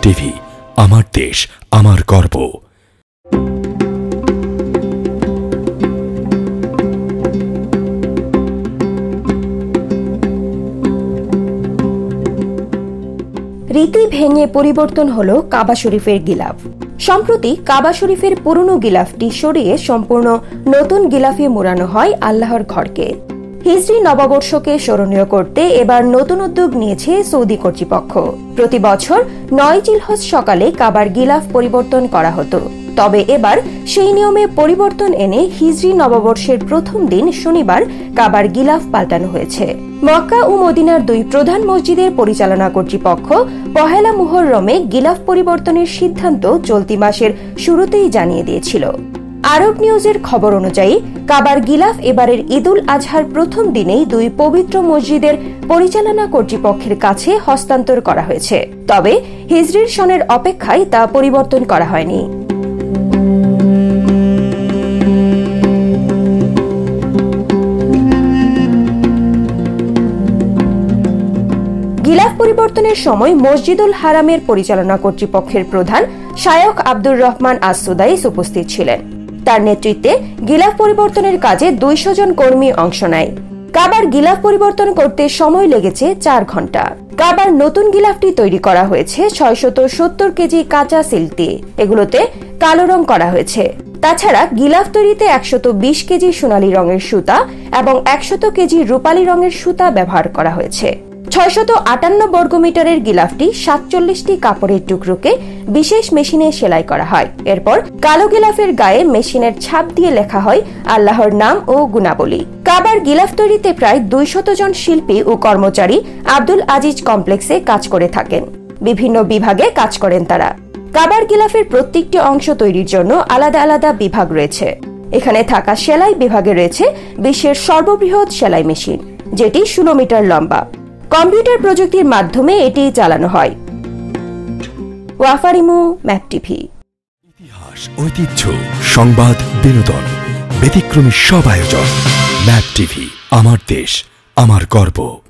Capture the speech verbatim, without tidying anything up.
TV, আমার দেশ, আমার গর্ব। রীতি ভেঙে পরিবর্তন হলো কাবা শরীফের গিলাফ। সম্প্রতি কাবা শরীফের পুরনো গিলাফটি সরিয়ে সম্পূর্ণ নতুন গিলাফে মোড়ানো হয় আল্লাহর ঘরকে। হিজরি নববর্ষকে স্মরণীয় করতে এবার নতুন উদ্যোগ নিয়েছে সৌদি কর্তৃপক্ষ। প্রতি বছর নয় জিলহজ সকালে কাবার গিলাফ পরিবর্তন করা হতো, তবে এবার সেই নিয়মে পরিবর্তন এনে হিজরি নববর্ষের প্রথম দিন শনিবার কাবার গিলাফ পাল্টানো হয়েছে। মক্কা ও মদিনার দুই প্রধান মসজিদের পরিচালনা কর্তৃপক্ষ পহেলা মুহররমে গিলাফ পরিবর্তনের সিদ্ধান্ত চলতি মাসের শুরুতেই জানিয়ে দিয়েছিল। আরব নিউজের খবর অনুযায়ী কাবার গিলাফ এবারের ঈদুল আজহার প্রথম দিনেই দুই পবিত্র মসজিদের পরিচালনা কর্তৃপক্ষের কাছে হস্তান্তর করা হয়েছে, তবে হিজরির সনের অপেক্ষায় তা পরিবর্তন করা হয়নি। গিলাফ পরিবর্তনের সময় মসজিদুল হারামের পরিচালনা কর্তৃপক্ষের প্রধান শায়খ আব্দুর রহমান আস-সুদাইস উপস্থিত ছিলেন। তার নেতৃত্বে গিলাফ পরিবর্তনের কাজে দুইশো জন কর্মী অংশ নেয়। কাবার গিলাফ পরিবর্তন করতে সময় লেগেছে চার ঘন্টা। কাবার নতুন গিলাফটি তৈরি করা হয়েছে ছয়শত সত্তর কেজি কাঁচা সিল্ক দিয়ে। এগুলোতে কালো রং করা হয়েছে। তাছাড়া গিলাফ তৈরিতে একশত বিশ কেজি সোনালী রঙের সুতা এবং একশত কেজি রূপালী রঙের সুতা ব্যবহার করা হয়েছে। ছয়শত আটান্ন বর্গমিটারের গিলাফটি সাতচল্লিশটি কাপড়ের টুকরোকে বিশেষ মেশিনে সেলাই করা হয়। এরপর কালো গিলাফের গায়ে মেশিনের ছাপ দিয়ে লেখা হয় আল্লাহর নাম ও গুণাবলী। কাবার গিলাফ তৈরিতে প্রায় দুইশত জন শিল্পী ও কর্মচারী আব্দুল আজিজ কমপ্লেক্সে কাজ করে থাকেন। বিভিন্ন বিভাগে কাজ করেন তারা। কাবার গিলাফের প্রত্যেকটি অংশ তৈরির জন্য আলাদা আলাদা বিভাগ রয়েছে। এখানে থাকা সেলাই বিভাগে রয়েছে বিশ্বের সর্ববৃহৎ সেলাই মেশিন, যেটি ষোলো মিটার লম্বা। কম্পিউটার প্রযুক্তির মাধ্যমে এটি চালানো হয়। ওয়াফারিমু, ম্যাপ টিভি। ইতিহাস, ঐতিহ্য, সংবাদ, বিনোদন, ব্যতিক্রমী সব আয়োজন। ম্যাপ টিভি, আমার দেশ, আমার গর্ব।